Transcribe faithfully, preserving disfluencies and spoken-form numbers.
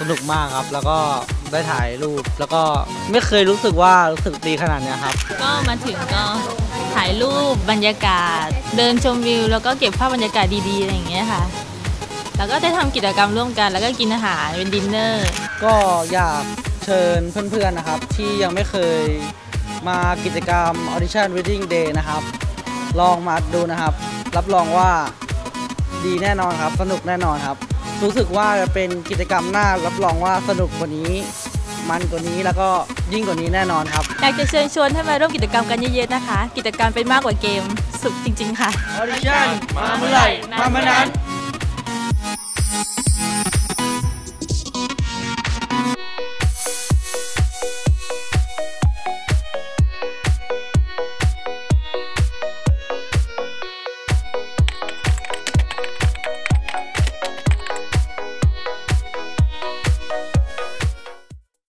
นุกมากครับแล้วก็ได้ถ่ายรูปแล้วก็ไม่เคยรู้สึกว่ารู้สึกดีขนาดนี้ครับก็มาถึงก็ถ่ายรูปบรรยากาศเดินชมวิวแล้วก็เก็บภาพบรรยากาศดีๆอะไรอย่างเงี้ยค่ะแล้วก็ได้ทำกิจกรรมร่วมกันแล้วก็กินอาหารเป็นดินเนอร์ก็อยากเชิญเพื่อนๆนะครับที่ยังไม่เคยมากิจกรรม Audition Wedding Day นะครับลองมาดูนะครับรับรองว่าดีแน่นอนครับสนุกแน่นอนครับรู้สึกว่าจะเป็นกิจกรรมหน้ารับรองว่าสนุกกว่านี้มันกว่านี้แล้วก็ยิ่งกว่านี้แน่นอนครับอยากจะเชิญชวนให้มาร่วมกิจกรรมกันเยอะๆนะคะกิจกรรมเป็นมากกว่าเกมสุดจริงๆค่ะ Audition มาเมื่อไหร่มาเมื่อนั้น